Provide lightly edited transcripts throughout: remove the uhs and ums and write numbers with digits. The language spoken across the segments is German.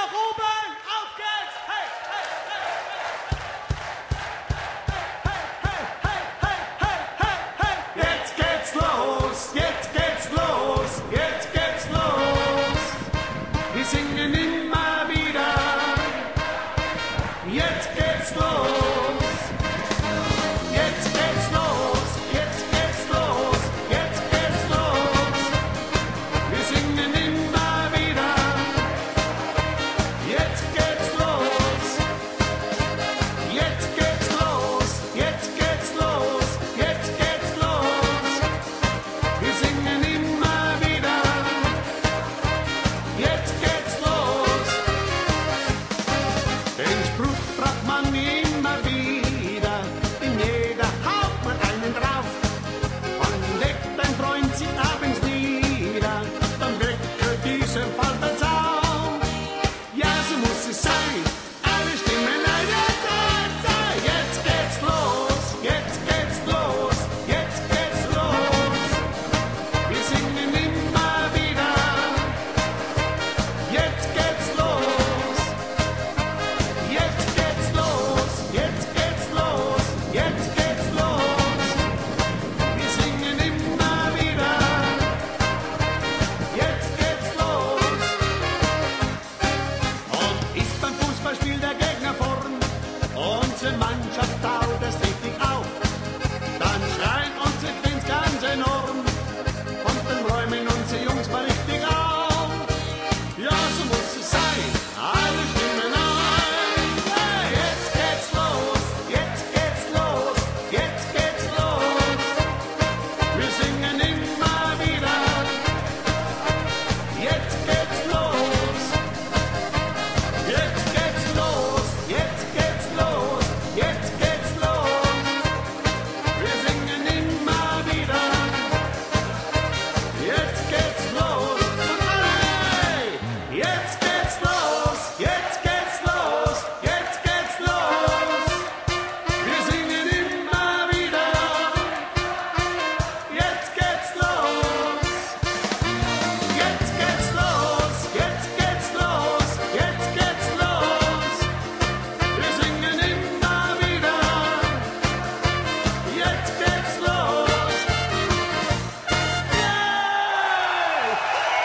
nach oben, auf geht's! Hey, hey, hey, hey, hey, hey, hey, hey, hey, hey, hey, jetzt geht's los, jetzt geht's los, jetzt geht's los. Wir singen immer wieder, jetzt geht's los. Jetzt geht's los, jetzt geht's los, jetzt geht's los. Wir singen immer wieder, jetzt geht's los. Jetzt geht's los, jetzt geht's los, jetzt geht's los. Wir singen immer wieder, jetzt geht's los. Den Spruch braucht man immer wieder, in jeder haut man einen drauf. Und legt ein Freund sich abends nieder, dann weckt dieser Vater auf. Ja, so muss es sein, alle Stimmen jetzt geht's los, jetzt geht's los, jetzt geht's los. Wir singen immer wieder, jetzt geht's los. Jetzt geht's los, jetzt geht's los, jetzt geht's los. Wir singen immer wieder, jetzt geht's los. Und ist beim Fußballspiel der Gegner vorn, unsere Mannschaft taut es richtig auf, dann schreien unsere Fans ganz enorm und dann räumen unsere Jungs mal richtig auf. Ja, so muss es sein, alle stimmen ein. Hey, jetzt geht's los, jetzt geht's los, jetzt geht's los. Wir singen immer wieder, jetzt geht's los. Jetzt geht's los, jetzt geht's los, jetzt geht's los. Wir singen immer wieder, jetzt geht's los. Hey, jetzt geht's los, jetzt geht's los, jetzt geht's los. Wir singen immer wieder, jetzt geht's los. Jetzt geht's los, jetzt geht's los, jetzt geht's los. Wir singen immer wieder, jetzt geht's los. Yay!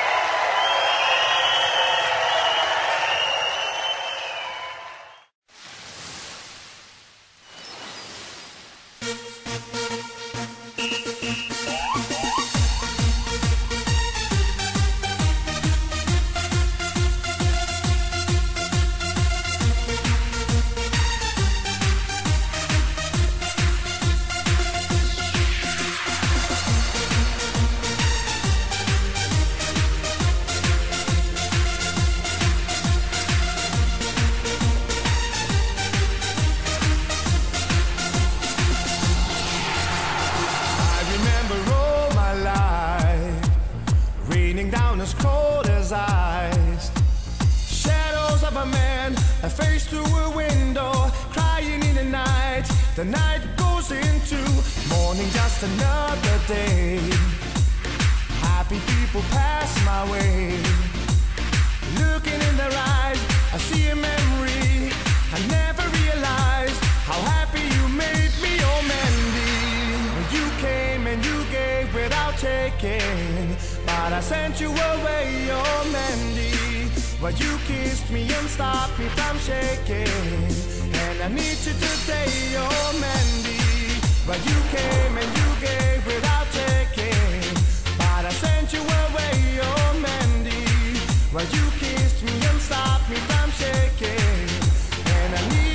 I remember all my life, raining down as cold as ice. Shadows of a man, a face through a window, crying in the night. The night goes into morning, just another day. Happy people pass my way. Looking in their eyes, I see a memory. I never realized how happy you made me, oh Mandy. You came and you gave without taking, but I sent you away, oh Mandy. But you kissed me and stopped me from shaking, and I need you today, oh Mandy. But you came and you gave without taking, but I sent you away, oh Mandy. But you kissed me and stopped me from shaking, and I need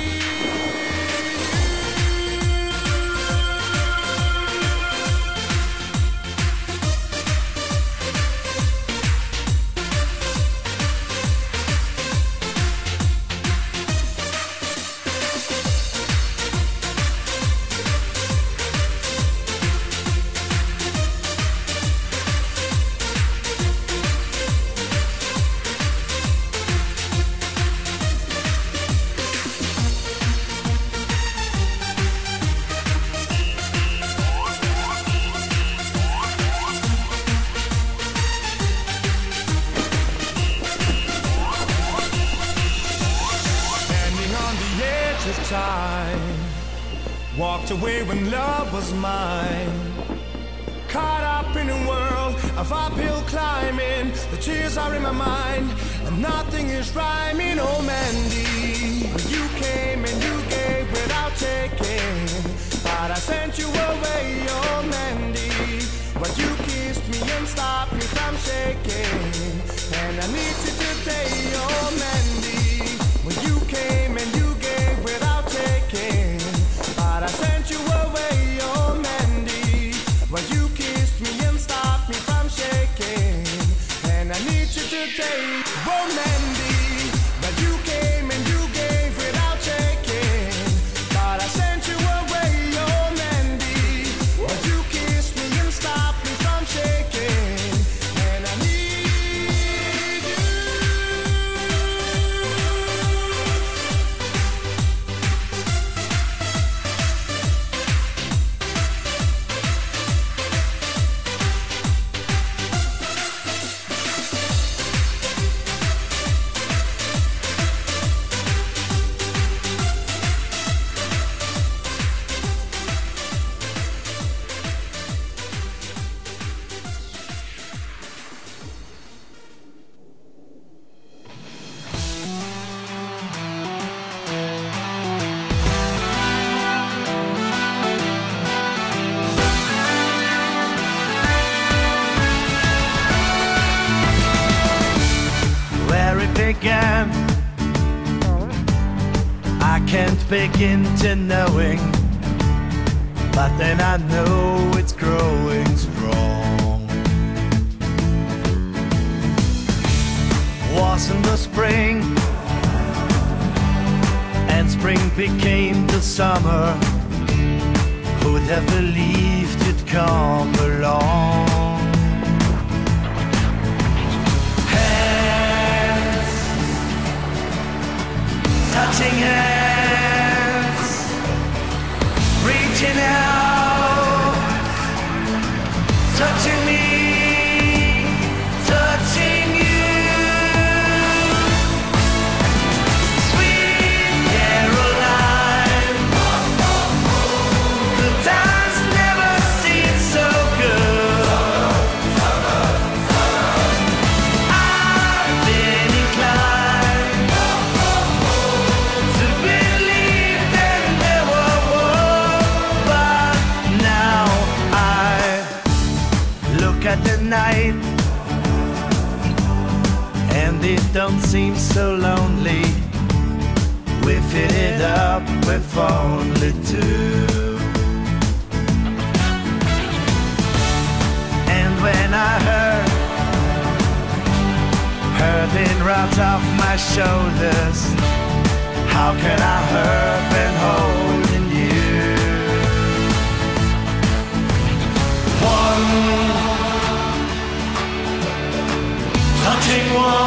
time. Walked away when love was mine. Caught up in a world of uphill climbing. The tears are in my mind and nothing is rhyming. Oh Mandy, you came and you gave without taking, but I sent you away. Oh Mandy, well you kissed me and stopped me from shaking, and I need you today. Oh Mandy, well you came and you gave without taking, but I sent you away. Oh Mandy, well you kissed me and stopped me from shaking, and I need you today. Oh Mandy, well you came and you gave without taking, but I sent you away. Oh Mandy, well you kissed me and stopped me from shaking, and I need you. Began, I can't begin to knowing, but then I know it's growing strong. Was in the spring, and spring became the summer. Who'd have believed you'd come along? Touching hands, reaching out, touching me, touching you. Sweet Caroline, the times never seem so good. I've been inclined to believe that there were war, but now I look at the night and it don't seem so lonely. We fit it up with only two. And when I heard it right off my shoulders, how can I hurt when holding you? One, touching one.